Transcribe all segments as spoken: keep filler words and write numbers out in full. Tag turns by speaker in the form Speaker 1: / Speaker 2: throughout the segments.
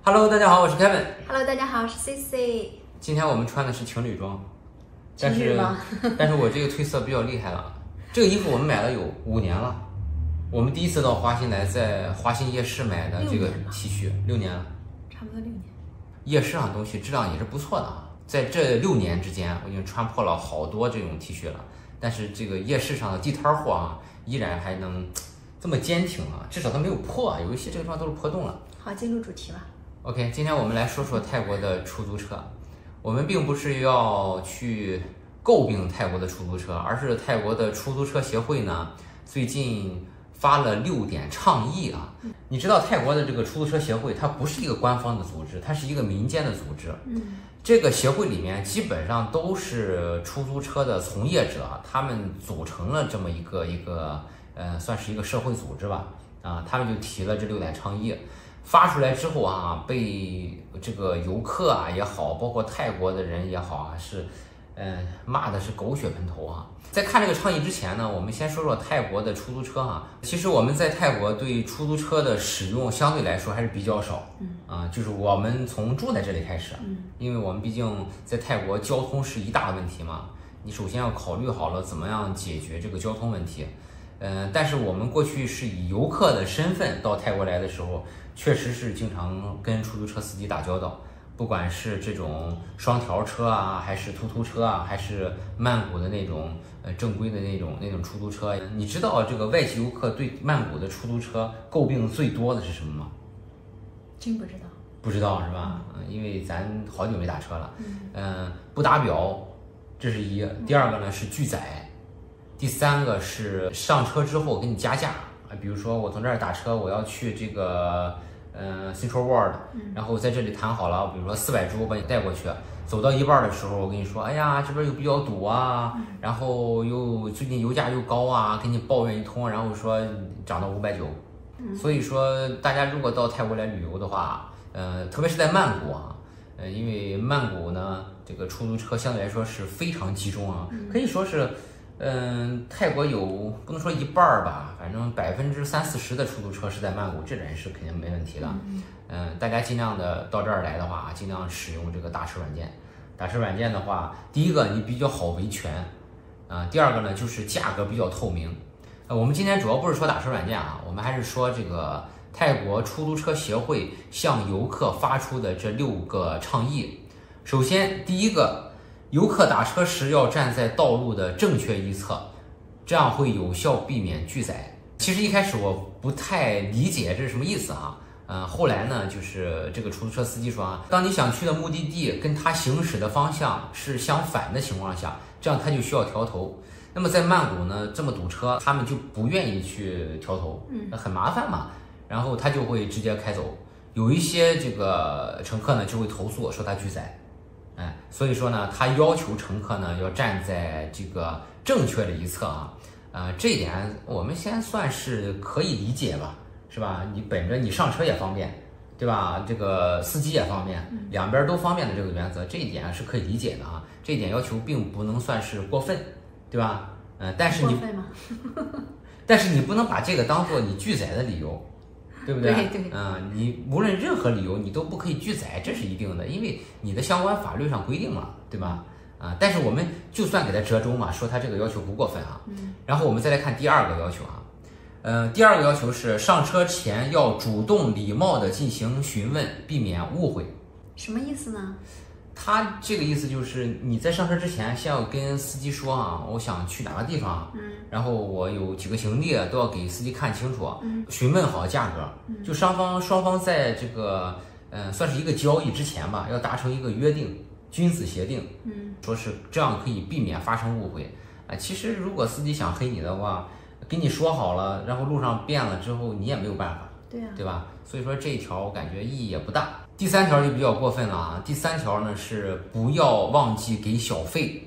Speaker 1: Hello， 大家好，我是 Kevin。
Speaker 2: Hello， 大家好，我是 C C。
Speaker 1: 今天我们穿的是情侣装，但
Speaker 2: 情侣吗
Speaker 1: 是但是我这个褪色比较厉害了。这个衣服我们买了有五年了，我们第一次到华新来，在华新夜市买的这个 T 恤，六年了，
Speaker 2: 差不多六年。
Speaker 1: 夜市上的东西质量也是不错的啊。在这六年之间，我已经穿破了好多这种 T 恤了，但是这个夜市上的地摊货啊，依然还能这么坚挺啊，至少它没有破啊，有一些这个地方都是破洞了。
Speaker 2: 好，进入主题吧。
Speaker 1: OK， 今天我们来说说泰国的出租车。我们并不是要去诟病泰国的出租车，而是泰国的出租车协会呢，最近发了六点倡议啊。你知道泰国的这个出租车协会，它不是一个官方的组织，它是一个民间的组织。
Speaker 2: 嗯，
Speaker 1: 这个协会里面基本上都是出租车的从业者，他们组成了这么一个一个呃，算是一个社会组织吧。啊，他们就提了这六点倡议。发出来之后啊，被这个游客啊也好，包括泰国的人也好啊，是，嗯、呃，骂的是狗血喷头啊。在看这个倡议之前呢，我们先说说泰国的出租车哈。其实我们在泰国对出租车的使用相对来说还是比较少，嗯啊，就是我们从住在这里开始，嗯，因为我们毕竟在泰国交通是一大问题嘛，你首先要考虑好了怎么样解决这个交通问题。嗯、呃，但是我们过去是以游客的身份到泰国来的时候，确实是经常跟出租车司机打交道，不管是这种双条车啊，还是突突车啊，还是曼谷的那种呃正规的那种那种出租车。你知道这个外籍游客对曼谷的出租车诟病最多的是什么吗？
Speaker 2: 真不知道。
Speaker 1: 不知道是吧？嗯，因为咱好久没打车了。嗯、呃，不打表，这是一。第二个呢是拒载。第三个是上车之后给你加价啊，比如说我从这儿打车，我要去这个呃 Central World， 然后在这里谈好了，比如说四百铢把你带过去，走到一半的时候，我跟你说，哎呀这边又比较堵啊，然后又最近油价又高啊，给你抱怨一通，然后说涨到五百九。所以说大家如果到泰国来旅游的话，呃，特别是在曼谷啊，呃，因为曼谷呢这个出租车相对来说是非常集中啊，可以说是。嗯，泰国有不能说一半儿吧，反正百分之三四十的出租车是在曼谷，这点是肯定没问题的。嗯，大家尽量的到这儿来的话，尽量使用这个打车软件。打车软件的话，第一个你比较好维权，啊，第二个呢就是价格比较透明。呃，我们今天主要不是说打车软件啊，我们还是说这个泰国出租车协会向游客发出的这六个倡议。首先，第一个。游客打车时要站在道路的正确一侧，这样会有效避免拒载。其实一开始我不太理解这是什么意思啊，嗯、呃，后来呢，就是这个出租车司机说啊，当你想去的目的地跟他行驶的方向是相反的情况下，这样他就需要调头。那么在曼谷呢，这么堵车，他们就不愿意去调头，嗯，很麻烦嘛，然后他就会直接开走。有一些这个乘客呢就会投诉说他拒载。哎，所以说呢，他要求乘客呢要站在这个正确的一侧啊，呃，这一点我们先算是可以理解吧，是吧？你本着你上车也方便，对吧？这个司机也方便，两边都方便的这个原则，这一点是可以理解的啊。这一点要求并不能算是过分，对吧？呃，但是你，
Speaker 2: 过分吗？
Speaker 1: 但是你不能把这个当做你拒载的理由。对不对？
Speaker 2: 对对，
Speaker 1: 嗯，你无论任何理由，你都不可以拒载，这是一定的，因为你的相关法律上规定了，对吧？啊，但是我们就算给他折中嘛，说他这个要求不过分啊。嗯。然后我们再来看第二个要求啊，呃，第二个要求是上车前要主动礼貌的进行询问，避免误会。
Speaker 2: 什么意思呢？
Speaker 1: 他这个意思就是你在上车之前先要跟司机说啊，我想去哪个地方，嗯，然后我有几个行李都要给司机看清楚，嗯，询问好价格，嗯，就双方双方在这个嗯、呃、算是一个交易之前吧，要达成一个约定，君子协定，嗯，说是这样可以避免发生误会啊。其实如果司机想黑你的话，跟你说好了，然后路上变了之后，你也没有办法，
Speaker 2: 对呀、啊，
Speaker 1: 对吧？所以说这一条我感觉意义也不大。第三条就比较过分了啊！第三条呢是不要忘记给小费，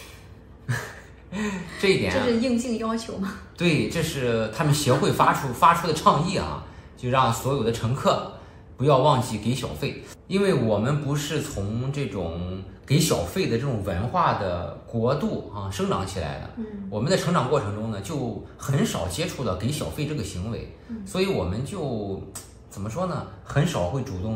Speaker 1: 这一点
Speaker 2: 这是硬性要求吗？
Speaker 1: 对，这是他们协会发出发出的倡议啊，就让所有的乘客不要忘记给小费，因为我们不是从这种给小费的这种文化的国度啊生长起来的，嗯，我们的成长过程中呢就很少接触到给小费这个行为，嗯，所以我们就怎么说呢，很少会主动的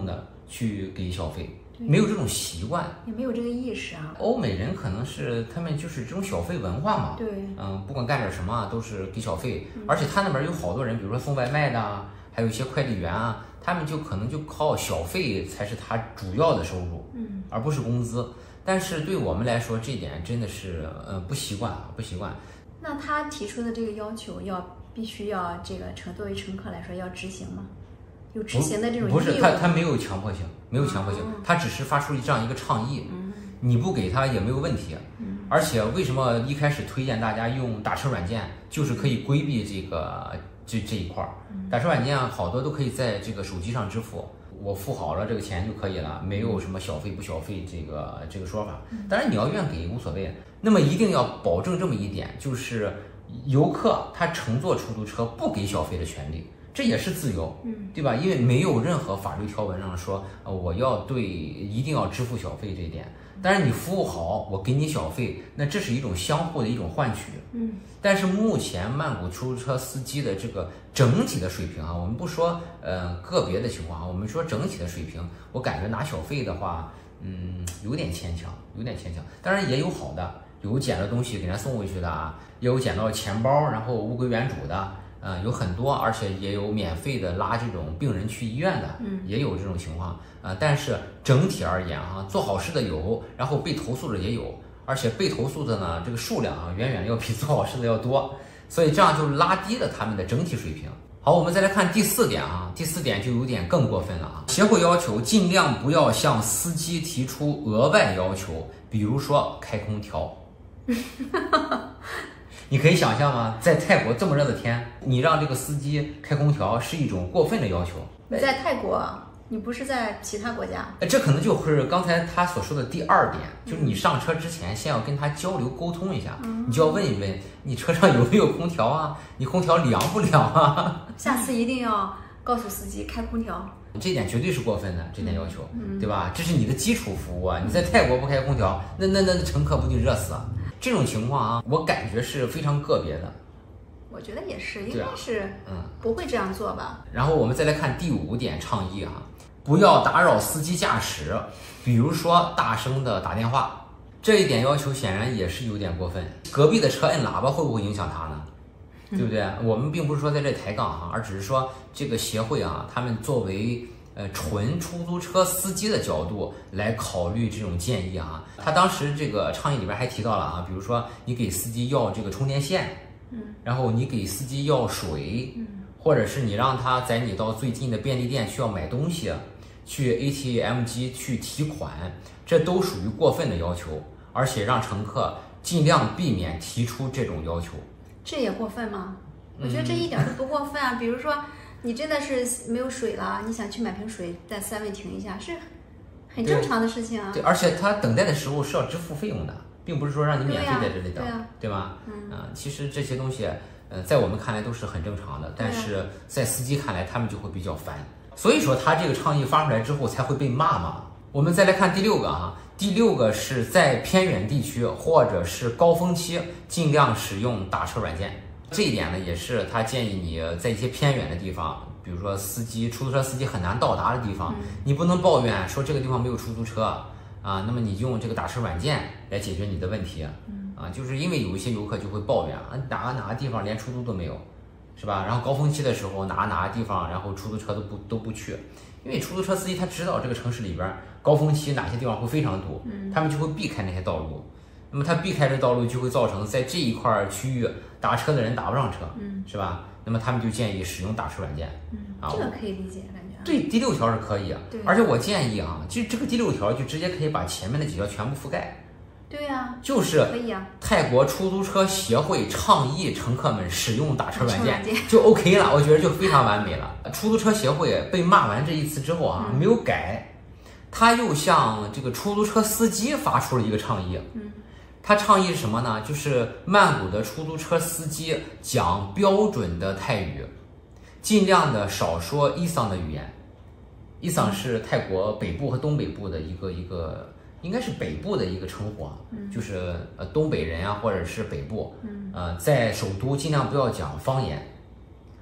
Speaker 1: 去给小费，没有这种习惯，
Speaker 2: 也没有这个意识啊。
Speaker 1: 欧美人可能是他们就是这种小费文化嘛，
Speaker 2: 对，
Speaker 1: 嗯，不管干点什么都是给小费，嗯、而且他那边有好多人，比如说送外卖的啊，还有一些快递员啊，他们就可能就靠小费才是他主要的收入，嗯，而不是工资。但是对我们来说，这一点真的是呃不习惯啊，不习惯。
Speaker 2: 那他提出的这个要求要必须要这个乘作为乘客来说要执行吗？有执行的这种义务？
Speaker 1: 不是，他他没有强迫性，没有强迫性，他只是发出这样一个倡议，你不给他也没有问题。而且为什么一开始推荐大家用打车软件，就是可以规避这个这这一块儿。打车软件好多都可以在这个手机上支付，我付好了这个钱就可以了，没有什么小费不小费这个这个说法。当然你要愿给无所谓，那么一定要保证这么一点，就是游客他乘坐出租车不给小费的权利。这也是自由，嗯，对吧？因为没有任何法律条文上说，呃，我要对一定要支付小费这一点。当然，你服务好，我给你小费，那这是一种相互的一种换取，嗯。但是目前曼谷出租车司机的这个整体的水平啊，我们不说呃个别的情况啊，我们说整体的水平，我感觉拿小费的话，嗯，有点牵强，有点牵强。当然也有好的，有捡的东西给人送回去的啊，也有捡到钱包然后物归原主的。呃，有很多，而且也有免费的拉这种病人去医院的，嗯，也有这种情况。呃，但是整体而言哈、啊，做好事的有，然后被投诉的也有，而且被投诉的呢，这个数量啊，远远要比做好事的要多，所以这样就拉低了他们的整体水平。好，我们再来看第四点啊，第四点就有点更过分了啊。协会要求尽量不要向司机提出额外要求，比如说开空调。你可以想象吗？在泰国这么热的天，你让这个司机开空调是一种过分的要求。
Speaker 2: 你在泰国，你不是在其他国家？
Speaker 1: 这可能就是刚才他所说的第二点，就是你上车之前先要跟他交流沟通一下，嗯、你就要问一问你车上有没有空调啊？你空调凉不凉啊？
Speaker 2: 下次一定要告诉司机开空调。
Speaker 1: 这点绝对是过分的，这点要求，嗯、对吧？这是你的基础服务啊！你在泰国不开空调，那那那乘客不就热死啊？这种情况啊，我感觉是非常个别的。
Speaker 2: 我觉得也是，应该是，嗯，不会这样做吧。
Speaker 1: 然后我们再来看第五点倡议啊，不要打扰司机驾驶，比如说大声的打电话。这一点要求显然也是有点过分。隔壁的车摁喇叭会不会影响他呢？对不对？我们并不是说在这抬杠哈，而只是说这个协会啊，他们作为呃纯出租车司机的角度来考虑这种建议啊。他当时这个倡议里边还提到了啊，比如说你给司机要这个充电线，嗯，然后你给司机要水，嗯，或者是你让他载你到最近的便利店需要买东西，去 A T M 机去提款，这都属于过分的要求，而且让乘客尽量避免提出这种要求。
Speaker 2: 这也过分吗？我觉得这一点都不过分啊。嗯、比如说，你真的是没有水了，你想去买瓶水，在三位停一下，是很正常的事情啊。
Speaker 1: 对，而且他等待的时候是要支付费用的，并不是说让你免费在这里等，
Speaker 2: 对啊，
Speaker 1: 对吧？嗯、呃，其实这些东西，呃，在我们看来都是很正常的，但是在司机看来，他们就会比较烦。所以说，他这个倡议发出来之后才会被骂嘛。我们再来看第六个啊，第六个是在偏远地区或者是高峰期尽量使用打车软件。这一点呢，也是他建议你在一些偏远的地方，比如说司机出租车司机很难到达的地方，嗯、你不能抱怨说这个地方没有出租车啊，那么你用这个打车软件来解决你的问题，嗯、啊，就是因为有一些游客就会抱怨啊，哪个哪个地方连出租都没有，是吧？然后高峰期的时候，哪哪个地方，然后出租车都不都不去，因为出租车司机他知道这个城市里边高峰期哪些地方会非常堵，嗯、他们就会避开那些道路。那么他避开这道路，就会造成在这一块区域打车的人打不上车，嗯，是吧？那么他们就建议使用打车软件，
Speaker 2: 嗯，啊，这个可以理解，感觉。
Speaker 1: 对，第六条是可以啊，
Speaker 2: 对。
Speaker 1: 而且我建议啊，就这个第六条就直接可以把前面的几条全部覆盖。
Speaker 2: 对呀、啊，
Speaker 1: 就是
Speaker 2: 可以啊。
Speaker 1: 泰国出租车协会倡议乘客们使用打车软件，就 OK 了，我觉得就非常完美了。出租车协会被骂完这一次之后啊，嗯、没有改，他又向这个出租车司机发出了一个倡议，嗯。他倡议是什么呢？就是曼谷的出租车司机讲标准的泰语，尽量的少说伊桑的语言。伊桑是泰国北部和东北部的一个一个，应该是北部的一个称呼啊，嗯、就是呃东北人啊，或者是北部，嗯、呃，在首都尽量不要讲方言。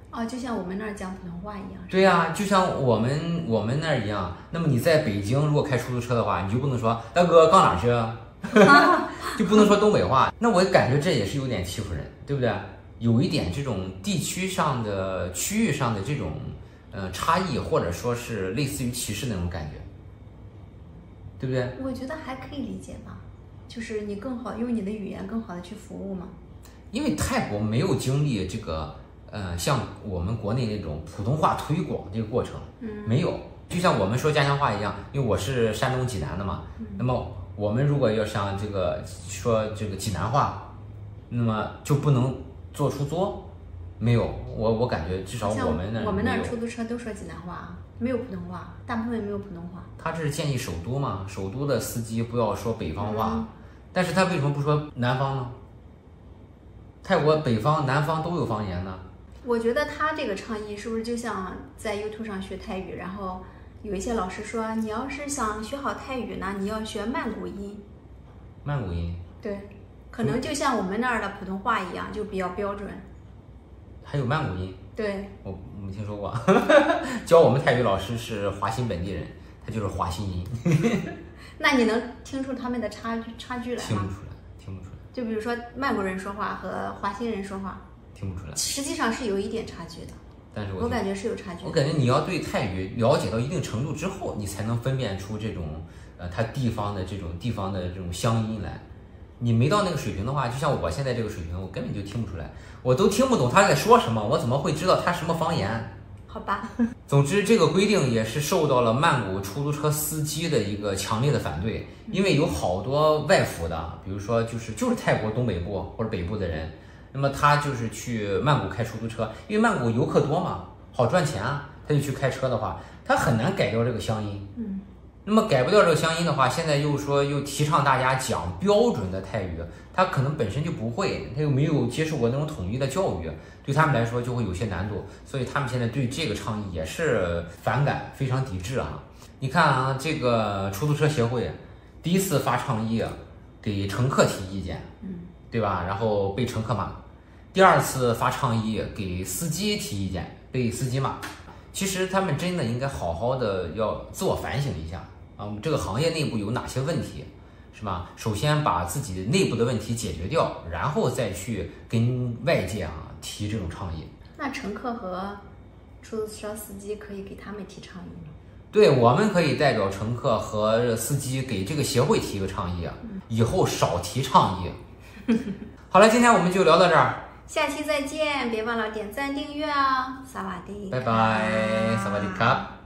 Speaker 2: 哦，就像我们那儿讲普通话一样。
Speaker 1: 对呀、啊，就像我们我们那儿一样。那么你在北京如果开出租车的话，你就不能说大哥刚哪去啊，就不能说东北话。那我感觉这也是有点欺负人，对不对？有一点这种地区上的、区域上的这种呃差异，或者说是类似于歧视那种感觉，对不对？
Speaker 2: 我觉得还可以理解吧，就是你更好用你的语言更好的去服务嘛。
Speaker 1: 因为泰国没有经历这个呃像我们国内那种普通话推广这个过程，
Speaker 2: 嗯，
Speaker 1: 没有。就像我们说家乡话一样，因为我是山东济南的嘛，
Speaker 2: 嗯、
Speaker 1: 那么我们如果要像这个说这个济南话，那么就不能做出作。没有，我我感觉至少我们那
Speaker 2: 我们那儿出租车都说济南话，没有普通话，大部分没有普通话。
Speaker 1: 他这是建议首都嘛，首都的司机不要说北方话，嗯、但是他为什么不说南方呢？泰国北方、南方都有方言呢。
Speaker 2: 我觉得他这个倡议是不是就像在 YouTube 上学泰语，然后有一些老师说，你要是想学好泰语呢，你要学曼谷音。
Speaker 1: 曼谷音。
Speaker 2: 对，可能就像我们那儿的普通话一样，就比较标准。
Speaker 1: 还有曼谷音？
Speaker 2: 对，
Speaker 1: 我没听说过。教我们泰语老师是华新本地人，他就是华新音。
Speaker 2: 那你能听出他们的差距差距来吗？
Speaker 1: 听不出来，听不出来。
Speaker 2: 就比如说曼国人说话和华新人说话，
Speaker 1: 听不出来。
Speaker 2: 实际上是有一点差距的。
Speaker 1: 但是我
Speaker 2: 我感觉是有差距的。
Speaker 1: 我感觉你要对泰语了解到一定程度之后，你才能分辨出这种呃它地方的这种地方的这种乡音来。你没到那个水平的话，就像我现在这个水平，我根本就听不出来，我都听不懂他在说什么，我怎么会知道他什么方言？
Speaker 2: 好吧。
Speaker 1: 总之，这个规定也是受到了曼谷出租车司机的一个强烈的反对，因为有好多外服的，比如说就是就是泰国东北部或者北部的人，那么他就是去曼谷开出租车，因为曼谷游客多嘛，好赚钱啊，他就去开车的话，他很难改掉这个乡音。
Speaker 2: 嗯。
Speaker 1: 那么改不掉这个乡音的话，现在又说又提倡大家讲标准的泰语，他可能本身就不会，他又没有接受过那种统一的教育，对他们来说就会有些难度，所以他们现在对这个倡议也是反感，非常抵制啊。你看啊，这个出租车协会第一次发倡议给乘客提意见，
Speaker 2: 嗯，
Speaker 1: 对吧？然后被乘客骂。第二次发倡议给司机提意见，被司机骂。其实他们真的应该好好的要自我反省一下啊，我们这个行业内部有哪些问题，是吧？首先把自己内部的问题解决掉，然后再去跟外界啊提这种倡议。
Speaker 2: 那乘客和出租车司机可以给他们提倡议吗？
Speaker 1: 对，我们可以代表乘客和司机给这个协会提一个倡议啊，以后少提倡议。好了，今天我们就聊到这儿。
Speaker 2: 下期再见，别忘了点赞订阅哦，萨瓦迪卡，
Speaker 1: 拜拜，萨瓦迪卡。